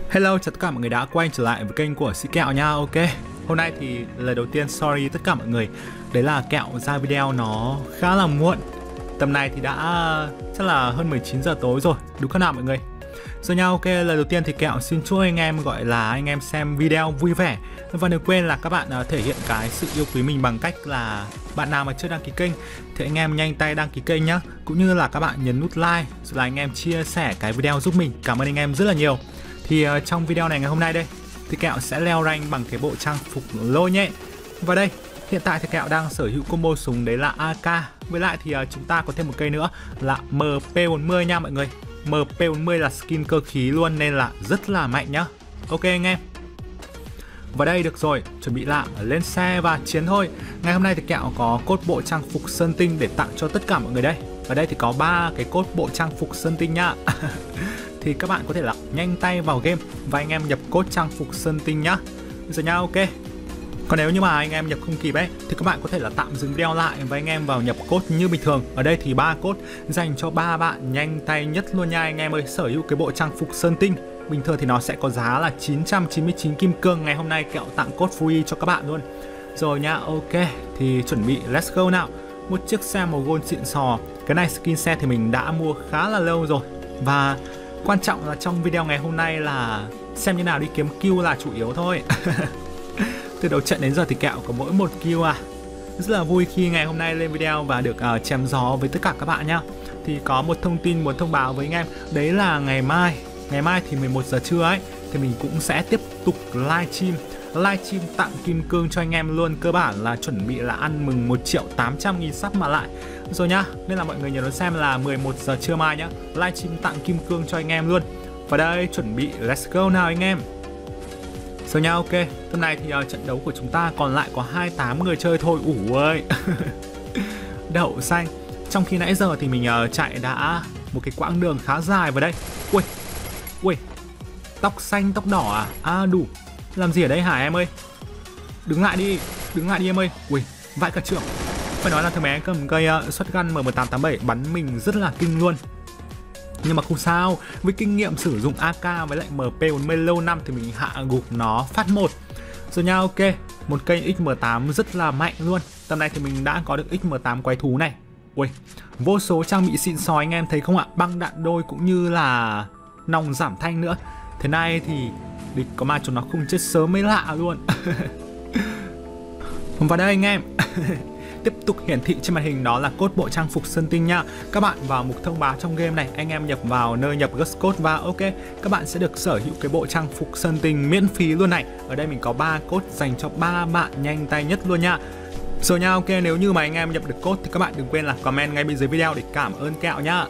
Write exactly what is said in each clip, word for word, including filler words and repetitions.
Hello, chào tất cả mọi người đã quay trở lại với kênh của Sĩ Kẹo nha. Ok, hôm nay thì lời đầu tiên sorry tất cả mọi người. Đấy là Kẹo ra video nó khá là muộn. Tầm này thì đã chắc là hơn mười chín giờ tối rồi, đúng không nào mọi người? Rồi nha, ok, lời đầu tiên thì Kẹo xin chúc anh em gọi là anh em xem video vui vẻ. Và đừng quên là các bạn thể hiện cái sự yêu quý mình bằng cách là bạn nào mà chưa đăng ký kênh thì anh em nhanh tay đăng ký kênh nhá. Cũng như là các bạn nhấn nút like rồi là anh em chia sẻ cái video giúp mình. Cảm ơn anh em rất là nhiều. Thì uh, trong video này ngày hôm nay đây thì Kẹo sẽ leo rank bằng cái bộ trang phục lôi nhện. Và đây, hiện tại thì Kẹo đang sở hữu combo súng đấy là a ca. Với lại thì uh, chúng ta có thêm một cây nữa là em pê bốn mươi nha mọi người. em pê bốn mươi là skin cơ khí luôn nên là rất là mạnh nhá. Ok anh em. Và đây được rồi, chuẩn bị lạng lên xe và chiến thôi. Ngày hôm nay thì Kẹo có cốt bộ trang phục sơn tinh để tặng cho tất cả mọi người đây. Ở đây thì có ba cái cốt bộ trang phục sơn tinh nhá. Thì các bạn có thể là nhanh tay vào game và anh em nhập cốt trang phục sơn tinh nhá. Rồi nha, ok. Còn nếu như mà anh em nhập không kịp ấy thì các bạn có thể là tạm dừng video lại và anh em vào nhập cốt như bình thường. Ở đây thì ba cốt dành cho ba bạn nhanh tay nhất luôn nha anh em ơi. Sở hữu cái bộ trang phục sơn tinh bình thường thì nó sẽ có giá là chín trăm chín mươi chín kim cương. Ngày hôm nay Kẹo tặng cốt free cho các bạn luôn. Rồi nha, ok. Thì chuẩn bị let's go nào. Một chiếc xe màu gold xịn sò. Cái này skin xe thì mình đã mua khá là lâu rồi. Và quan trọng là trong video ngày hôm nay là xem như nào đi kiếm kill là chủ yếu thôi. Từ đầu trận đến giờ thì Kẹo có mỗi một kill à. Rất là vui khi ngày hôm nay lên video và được uh, chém gió với tất cả các bạn nhá. Thì có một thông tin muốn thông báo với anh em. Đấy là ngày mai, ngày mai thì mười một giờ trưa ấy thì mình cũng sẽ tiếp tục livestream livestream tặng kim cương cho anh em luôn. Cơ bản là chuẩn bị là ăn mừng một triệu tám trăm nghìn sub mà lại rồi nhá. Nên là mọi người nhớ đón xem là mười một giờ trưa mai nhá, livestream tặng kim cương cho anh em luôn. Và đây, chuẩn bị let's go nào anh em. Rồi nha, ok. Hôm nay thì uh, trận đấu của chúng ta còn lại có hai mươi tám người chơi thôi. Ủ ơi. Đậu xanh. Trong khi nãy giờ thì mình uh, chạy đã một cái quãng đường khá dài vào đây. Ui, ui, tóc xanh tóc đỏ à? À đủ. Làm gì ở đây hả em ơi? Đứng lại đi, đứng lại đi em ơi. Ui, vãi cả trưởng. Phải nói là thằng bé cầm cây uh, shotgun M một tám tám bảy bắn mình rất là kinh luôn. Nhưng mà không sao, với kinh nghiệm sử dụng a ca với lại em pê bốn mươi lâu năm thì mình hạ gục nó phát một. Rồi nha, ok. Một cây ích em tám rất là mạnh luôn. Tầm này thì mình đã có được ích em tám quái thú này. Ui, vô số trang bị xịn sò anh em thấy không ạ? Băng đạn đôi cũng như là nòng giảm thanh nữa. Thế này thì địch có mà chúng nó không chết sớm mới lạ luôn. Và đây anh em. Tiếp tục hiển thị trên màn hình đó là cốt bộ trang phục sơn tinh nha. Các bạn vào mục thông báo trong game này, anh em nhập vào nơi nhập Ghost Code và ok, các bạn sẽ được sở hữu cái bộ trang phục sơn tinh miễn phí luôn này. Ở đây mình có ba cốt dành cho ba bạn nhanh tay nhất luôn nha. Rồi nha, ok, nếu như mà anh em nhập được code thì các bạn đừng quên là comment ngay bên dưới video để cảm ơn Kẹo nhá.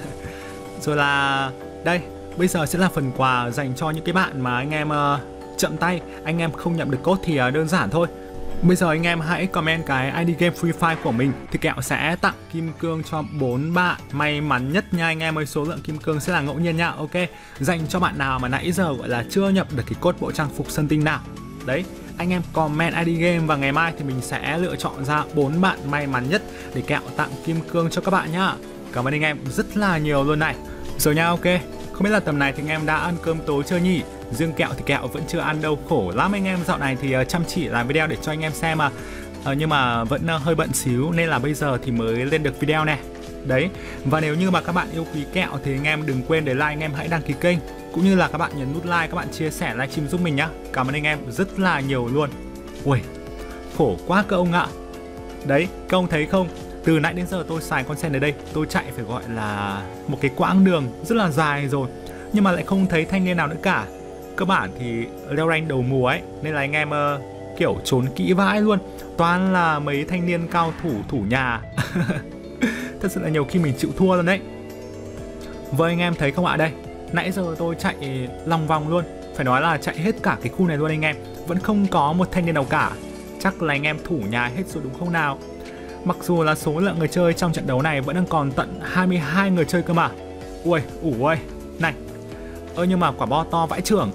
Rồi là đây, bây giờ sẽ là phần quà dành cho những cái bạn mà anh em uh, chậm tay, anh em không nhập được code thì uh, đơn giản thôi. Bây giờ anh em hãy comment cái i đê game Free Fire của mình thì Kẹo sẽ tặng kim cương cho bốn bạn may mắn nhất nha anh em ơi. Số lượng kim cương sẽ là ngẫu nhiên nha. Ok, dành cho bạn nào mà nãy giờ gọi là chưa nhập được cái cốt bộ trang phục sơn tinh nào. Đấy, anh em comment i đê game và ngày mai thì mình sẽ lựa chọn ra bốn bạn may mắn nhất để Kẹo tặng kim cương cho các bạn nhá. Cảm ơn anh em rất là nhiều luôn này. Rồi nha, ok. Không biết là tầm này thì anh em đã ăn cơm tối chưa nhỉ? Riêng Kẹo thì Kẹo vẫn chưa ăn đâu, khổ lắm anh em. Dạo này thì uh, chăm chỉ làm video để cho anh em xem mà uh, nhưng mà vẫn uh, hơi bận xíu nên là bây giờ thì mới lên được video này. Đấy, và nếu như mà các bạn yêu quý Kẹo thì anh em đừng quên để like, anh em hãy đăng ký kênh. Cũng như là các bạn nhấn nút like, các bạn chia sẻ livestream giúp mình nhá. Cảm ơn anh em rất là nhiều luôn. Ui, khổ quá cơ ông ạ. Đấy, các ông thấy không? Từ nãy đến giờ tôi xài con sen ở đây, tôi chạy phải gọi là một cái quãng đường rất là dài rồi, nhưng mà lại không thấy thanh niên nào nữa cả. Cơ bản thì leo rank đầu mùa ấy, nên là anh em uh, kiểu trốn kỹ vãi luôn. Toàn là mấy thanh niên cao thủ thủ nhà. Thật sự là nhiều khi mình chịu thua luôn đấy. Với anh em thấy không ạ, đây nãy giờ tôi chạy lòng vòng luôn. Phải nói là chạy hết cả cái khu này luôn anh em. Vẫn không có một thanh niên nào cả. Chắc là anh em thủ nhà hết rồi đúng không nào? Mặc dù là số lượng người chơi trong trận đấu này vẫn đang còn tận hai mươi hai người chơi cơ mà. Ui, ủ ơi, này. Ơ nhưng mà quả bo to vãi trưởng.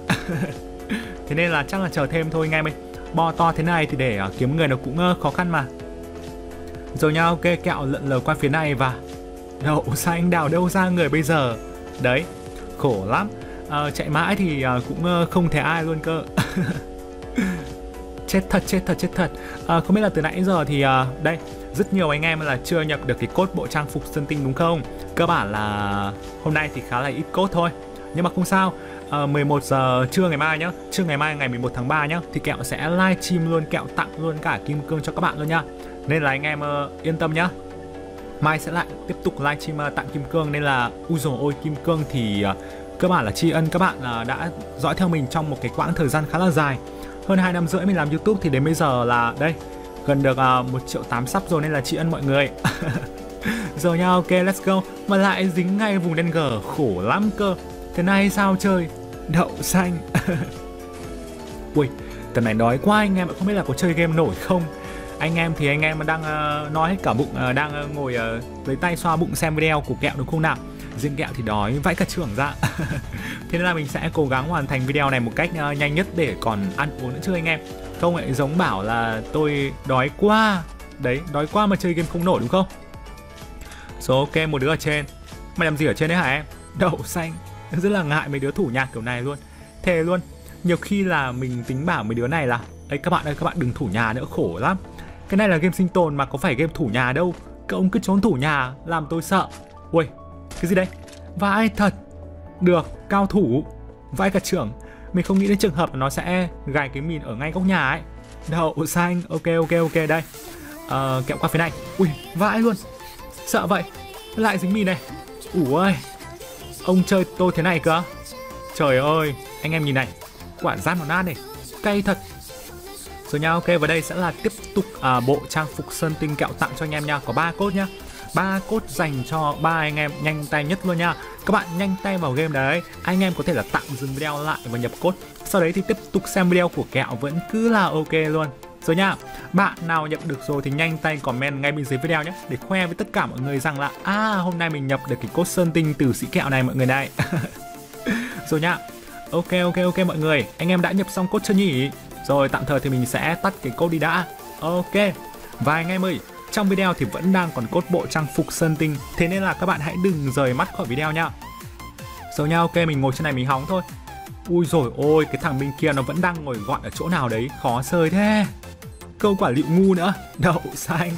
Thế nên là chắc là chờ thêm thôi anh em ơi. Bo to thế này thì để uh, kiếm người nó cũng uh, khó khăn mà. Rồi nha, ok, Kẹo lượn lờ qua phía này và đậu xanh đào đâu ra người bây giờ. Đấy, khổ lắm. uh, chạy mãi thì uh, cũng uh, không thể ai luôn cơ. Chết thật, chết thật, chết thật. À, không biết là từ nãy giờ thì uh, đây rất nhiều anh em là chưa nhập được cái code bộ trang phục Sơn Tinh đúng không? Cơ bản là hôm nay thì khá là ít code thôi. Nhưng mà không sao. À, mười một giờ trưa ngày mai nhá, trưa ngày mai ngày mười một tháng ba nhá, thì kẹo sẽ livestream luôn, kẹo tặng luôn cả kim cương cho các bạn luôn nhá. Nên là anh em uh, yên tâm nhá. Mai sẽ lại tiếp tục livestream uh, tặng kim cương, nên là ui dồi ôi, kim cương thì uh, cơ bản là tri ân các bạn uh, đã dõi theo mình trong một cái quãng thời gian khá là dài. Hơn hai năm rưỡi mình làm YouTube thì đến bây giờ là đây gần được uh, một triệu tám sắp rồi, nên là tri ân mọi người. Rồi nha, ok let's go. Mà lại dính ngay vùng đen gờ, khổ lắm cơ. Thế này sao chơi? Đậu xanh. Ui, tầm này đói quá anh em ạ, không biết là có chơi game nổi không. Anh em thì anh em đang uh, nói hết cả bụng, uh, đang uh, ngồi uh, lấy tay xoa bụng xem video của kẹo đúng không nào. Riêng kẹo thì đói vãi cả trưởng ra. Thế nên là mình sẽ cố gắng hoàn thành video này một cách uh, nhanh nhất để còn ăn uống nữa chứ anh em. Không lại giống bảo là tôi đói quá. Đấy, đói quá mà chơi game không nổi đúng không? Rồi ok, một đứa ở trên. Mày làm gì ở trên đấy hả em? Đậu xanh. Rất là ngại mấy đứa thủ nhạc kiểu này luôn. Thề luôn. Nhiều khi là mình tính bảo mấy đứa này là ấy các bạn ơi, các bạn đừng thủ nhà nữa, khổ lắm. Cái này là game sinh tồn mà có phải game thủ nhà đâu. Các ông cứ trốn thủ nhà làm tôi sợ. Ui, cái gì đây? Vãi thật. Được, cao thủ. Vãi cả trưởng. Mình không nghĩ đến trường hợp là nó sẽ gài cái mìn ở ngay góc nhà ấy. Đậu xanh. Ok ok ok đây. Ờ, kẹo qua phía này. Ui, vãi luôn. Sợ vậy. Lại dính mìn này. Ủa, ông chơi tôi thế này cơ. Trời ơi, anh em nhìn này. Quả gian nó nát này. Cay thật. Rồi nha, ok, và đây sẽ là tiếp tục à, bộ trang phục Sơn Tinh kẹo tặng cho anh em nha. Có ba code nhá. ba code dành cho ba anh em nhanh tay nhất luôn nha. Các bạn nhanh tay vào game đấy. Anh em có thể là tạm dừng video lại và nhập code. Sau đấy thì tiếp tục xem video của kẹo vẫn cứ là ok luôn. Rồi nha. Bạn nào nhập được rồi thì nhanh tay comment ngay bên dưới video nhé, để khoe với tất cả mọi người rằng là à, hôm nay mình nhập được cái code Sơn Tinh từ sĩ kẹo này mọi người này. Rồi nha. Ok ok ok mọi người, anh em đã nhập xong code chưa nhỉ? Rồi tạm thời thì mình sẽ tắt cái code đi đã. Ok. Và anh em ơi, trong video thì vẫn đang còn code bộ trang phục Sơn Tinh, thế nên là các bạn hãy đừng rời mắt khỏi video nha. Rồi nha, ok, mình ngồi trên này mình hóng thôi. Ui rồi ôi, cái thằng bên kia nó vẫn đang ngồi gọn ở chỗ nào đấy, khó sơi thế. Câu quả liệu ngu nữa. Đậu xanh.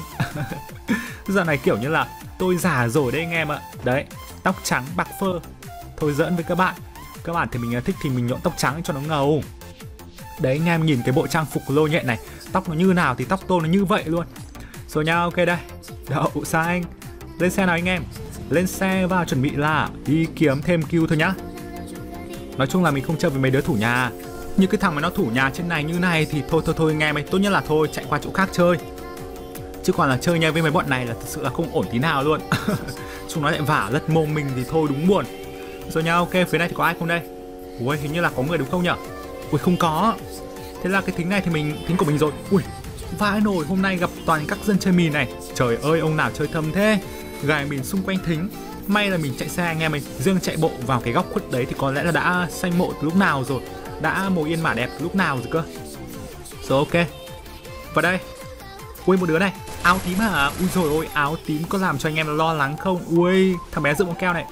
Giờ này kiểu như là tôi già rồi đấy anh em ạ. Đấy, tóc trắng bạc phơ. Thôi giỡn với các bạn. Các bạn thì mình thích thì mình nhuộm tóc trắng cho nó ngầu. Đấy anh em nhìn cái bộ trang phục lô nhện này, tóc nó như nào thì tóc tôi nó như vậy luôn. Rồi nha, ok đây. Đậu xanh. Lên xe nào anh em. Lên xe và chuẩn bị là đi kiếm thêm kill thôi nhá. Nói chung là mình không chơi với mấy đứa thủ nhà. Như cái thằng mà nó thủ nhà trên này như này thì thôi thôi thôi anh em ơi, tốt nhất là thôi chạy qua chỗ khác chơi. Chứ còn là chơi nhau với mấy bọn này là thực sự là không ổn tí nào luôn. Chúng nó lại vả lật mồm mình thì thôi đúng buồn. Rồi nha, ok, phía này thì có ai không đây? Ui, hình như là có người đúng không nhở? Ui, không có. Thế là cái thính này thì mình, thính của mình rồi. Ui, vãi nồi, hôm nay gặp toàn các dân chơi mìn này. Trời ơi, ông nào chơi thâm thế. Gài mìn xung quanh thính. May là mình chạy xe anh em ơi. Riêng chạy bộ vào cái góc khuất đấy thì có lẽ là đã xanh mộ từ lúc nào rồi. Đã mồ yên mả đẹp từ lúc nào rồi cơ. Rồi ok. Và đây. Ui, một đứa này, áo tím hả? Ui rồi ôi, áo tím có làm cho anh em lo lắng không? Ui, thằng bé dựng con keo này.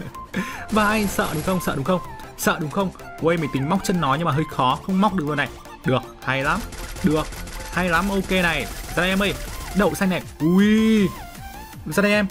Và anh sợ đúng không? Sợ đúng không? Sợ đúng không? Ui, mình tính móc chân nó nhưng mà hơi khó, không móc được luôn này. Được, hay lắm. Được, hay lắm, ok này. Ra đây em ơi. Đậu xanh này. Ui. Ra đây em.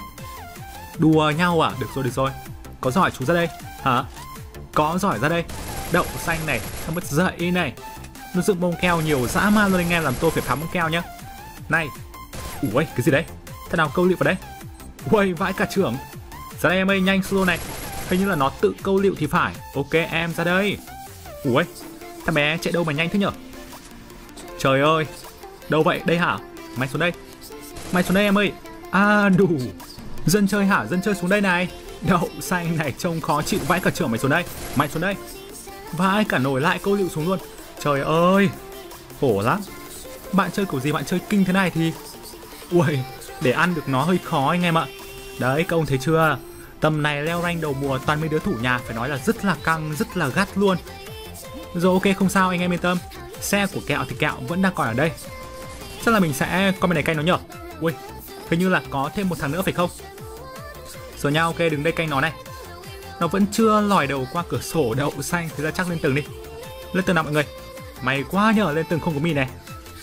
Đùa nhau à? Được rồi, được rồi. Có giỏi chú ra đây. Hả? Có giỏi ra đây. Đậu xanh này, không mất dậy này. Nó dựng bông keo nhiều dã man luôn anh em, làm tôi phải thắm bông keo nhá. Này. Ui, cái gì đấy? Thế nào câu liệu vào đấy? Ui, vãi cả trưởng. Ra đây em ơi, nhanh solo này. Hình như là nó tự câu liệu thì phải. Ok em, ra đây. Ui, thằng bé chạy đâu mà nhanh thế nhở? Trời ơi. Đâu vậy? Đây hả? Mày xuống đây. Mày xuống đây em ơi. À đủ. Dân chơi hả? Dân chơi xuống đây này. Đậu xanh này, trông khó chịu vãi cả trưởng. Mày xuống đây. Mày xuống đây. Vãi cả nổi lại câu liệu xuống luôn. Trời ơi. Khổ lắm. Bạn chơi kiểu gì bạn chơi kinh thế này thì ui, để ăn được nó hơi khó anh em ạ. Đấy, các ông thấy chưa? Tầm này leo rank đầu mùa toàn mấy đứa thủ nhà phải nói là rất là căng, rất là gắt luôn. Rồi ok, không sao anh em yên tâm. Xe của kẹo thì kẹo vẫn đang còn ở đây. Chắc là mình sẽ con bên này canh nó nhở. Ui, hình như là có thêm một thằng nữa phải không? Rồi nha, ok, đứng đây canh nó này. nó vẫn chưa lòi đầu qua cửa sổ đậu xanh. Thế là chắc lên tường đi. Lên tường nào mọi người. Mày quá nhờ, lên tường không có mìn này.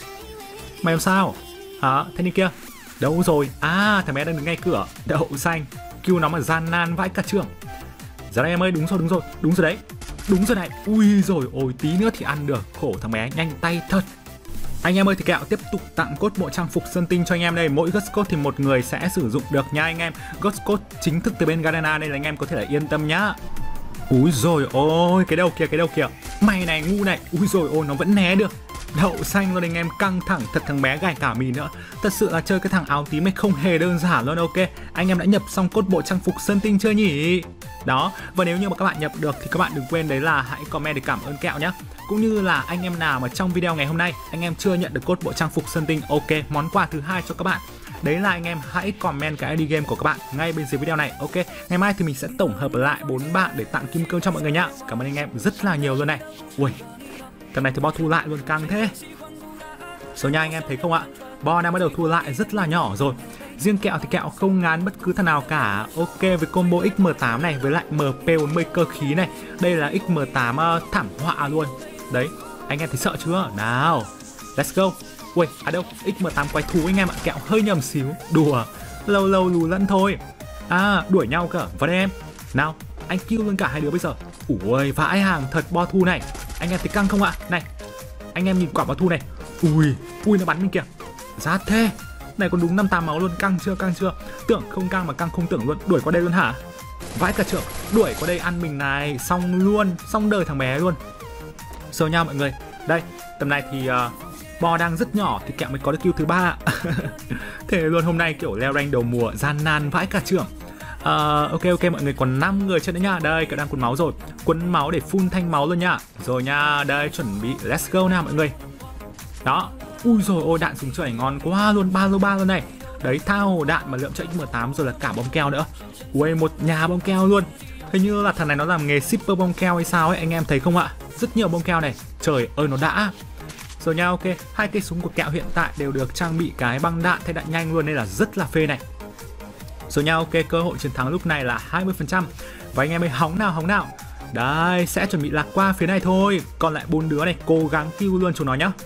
Mày làm sao? Hả? Thế này kia. Đâu rồi? À, thằng bé đang đứng ngay cửa. Đậu xanh. Kêu nó mà gian nan vãi cả trường. Ra đây em ơi, đúng rồi, đúng rồi. Đúng rồi đấy. Đúng rồi này. Ui rồi, ôi tí nữa thì ăn được. Khổ thằng bé, nhanh tay thật. Anh em ơi, thì kẹo tiếp tục tặng cốt bộ trang phục Sơn Tinh cho anh em đây. Mỗi Ghost code thì một người sẽ sử dụng được nha anh em. Ghost code chính thức từ bên Garena nên là anh em có thể là yên tâm nhá. Úi rồi ôi, cái đầu kìa, cái đầu kìa. Mày này ngu này. Úi rồi ôi, nó vẫn né được. Đậu xanh luôn anh em, căng thẳng thật, thằng bé gài cả mì nữa. Thật sự là chơi cái thằng áo tím này không hề đơn giản luôn. Ok, anh em đã nhập xong cốt bộ trang phục Sơn Tinh chưa nhỉ? Đó, và nếu như mà các bạn nhập được thì các bạn đừng quên đấy là hãy comment để cảm ơn kẹo nhé. Cũng như là anh em nào mà trong video ngày hôm nay anh em chưa nhận được cốt bộ trang phục Sơn Tinh, ok, món quà thứ hai cho các bạn đấy là anh em hãy comment cái i đê game của các bạn ngay bên dưới video này. Ok, ngày mai thì mình sẽ tổng hợp lại bốn bạn để tặng kim cương cho mọi người nhá. Cảm ơn anh em rất là nhiều luôn này. Ui, tầm này thì bo thu lại luôn, căng thế. Số nha anh em thấy không ạ? Bo đang bắt đầu thu lại rất là nhỏ rồi. Riêng kẹo thì kẹo không ngán bất cứ thằng nào cả. Ok, với combo ích em tám này với lại em pê bốn mươi cơ khí này. Đây là ích em tám uh, thảm họa luôn. Đấy, anh em thấy sợ chưa? Nào, let's go. Ui, à đâu, ích em tám quái thú anh em ạ. Kẹo hơi nhầm xíu, đùa. Lâu lâu lù lẫn thôi. À, đuổi nhau cả, vào đây em. Nào, anh kill luôn cả hai đứa bây giờ. Ui, vãi hàng thật bo thu này. Anh em thấy căng không ạ? Này, anh em nhìn quả bo thu này. Ui, ui nó bắn mình kìa. Rát thế. Này còn đúng năm tám máu luôn, căng chưa, căng chưa? Tưởng không căng mà căng không tưởng luôn. Đuổi qua đây luôn hả? Vãi cả trưởng. Đuổi qua đây ăn mình này. Xong luôn, xong đời thằng bé luôn. Rồi nha mọi người. Đây, tầm này thì uh, bo đang rất nhỏ thì kẹo mới có được kill thứ ba. Thế luôn, hôm nay kiểu leo rank đầu mùa gian nan vãi cả trưởng. uh, Ok ok mọi người, còn năm người chơi nữa nha. Đây, kẹo đang cuốn máu rồi. Cuốn máu để full thanh máu luôn nha. Rồi nha, đây chuẩn bị let's go nào mọi người. Đó. Ui rồi ôi, đạn súng chảy ngon quá luôn, ba lô ba luôn này. Đấy, thao đạn mà lượng cho ích em tám rồi là cả bom keo nữa. Ui, một nhà bom keo luôn. Hình như là thằng này nó làm nghề shipper bom keo hay sao ấy, anh em thấy không ạ? Rất nhiều bom keo này. Trời ơi nó đã. Rồi nha, ok, hai cây súng của kẹo hiện tại đều được trang bị cái băng đạn thay đạn nhanh luôn nên là rất là phê này. Rồi nha, ok, cơ hội chiến thắng lúc này là hai mươi phần trăm. Và anh em ơi, hóng nào, hóng nào. Đây, sẽ chuẩn bị lạc qua phía này thôi. Còn lại bốn đứa này, cố gắng kill luôn chúng nó nhá.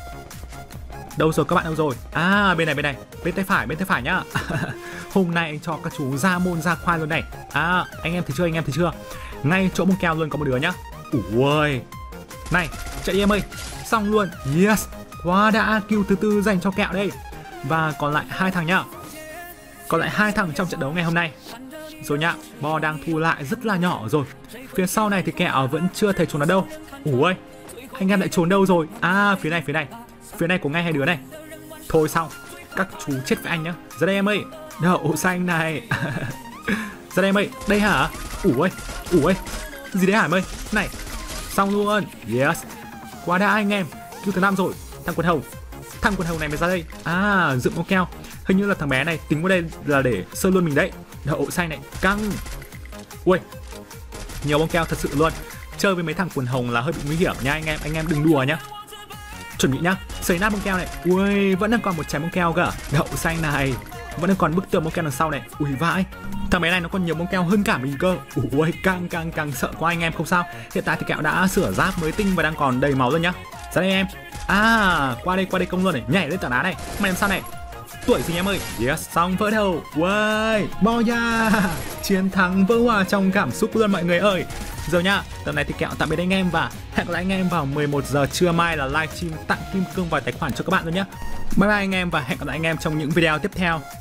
Đâu rồi các bạn, đâu rồi? À, bên này, bên này, bên tay phải, bên tay phải nhá. Hôm nay anh cho các chú ra môn ra khoai luôn này. À, anh em thấy chưa, anh em thấy chưa? Ngay chỗ bông keo luôn có một đứa nhá. Ui, này, chạy đi em ơi. Xong luôn, yes. Quá đã, kill thứ tư dành cho kẹo đây. Và còn lại hai thằng nhá. Còn lại hai thằng trong trận đấu ngày hôm nay. Rồi nhá, bo đang thu lại rất là nhỏ rồi. Phía sau này thì kẹo vẫn chưa thấy chúng nó đâu. Ui, anh em lại trốn đâu rồi? À, phía này, phía này. Phía này có ngay hai đứa này. Thôi xong, các chú chết với anh nhá. Ra đây em ơi. Đậu xanh này. Ra đây em ơi. Đây hả? Ủa ơi, ủa ơi. Gì đấy hả em ơi? Này, xong luôn. Yes. Quá đã anh em. Kill thứ năm rồi. Thằng quần hồng. Thằng quần hồng này mới ra đây. À, dựng bông keo. Hình như là thằng bé này tính qua đây là để sơ luôn mình đấy. Đậu xanh này, căng. Ui, nhiều bông keo thật sự luôn. Chơi với mấy thằng quần hồng là hơi bị nguy hiểm nha anh em. Anh em đừng đùa nhá. Chuẩn bị nhá, sấy nát bông keo này. Ui, vẫn đang còn một trái bông keo cả. Đậu xanh này. Vẫn đang còn bức tường bông keo đằng sau này. Ui vãi, thằng bé này nó còn nhiều bông keo hơn cả mình cơ. Ui, căng căng căng, sợ quá anh em. Không sao, hiện tại thì kẹo đã sửa giáp mới tinh và đang còn đầy máu luôn nhá. Ra đây em. À, qua đây, qua đây công luôn này. Nhảy lên tảng đá này. Mày làm sao này? Tuổi gì em ơi? Yes, xong vỡ đầu. Ui, bo ya. Chiến thắng vỡ hòa trong cảm xúc luôn mọi người ơi. Rồi nha, tầm này thì kẹo tạm biệt anh em và hẹn gặp lại anh em vào mười một giờ trưa mai là livestream tặng kim cương vào tài khoản cho các bạn luôn nhé. Bye bye anh em và hẹn gặp lại anh em trong những video tiếp theo.